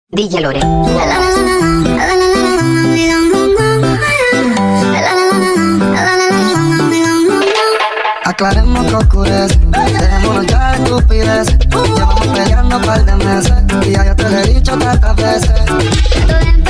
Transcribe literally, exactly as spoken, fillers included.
D J Lore. Aclaremos que oscurece, dejémonos ya de estupidez. Llevamos peleando un par de meses y ya yo te lo he dicho tantas veces.